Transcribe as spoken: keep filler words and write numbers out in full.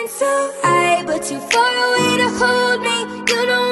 so high, but too far away to hold me. You know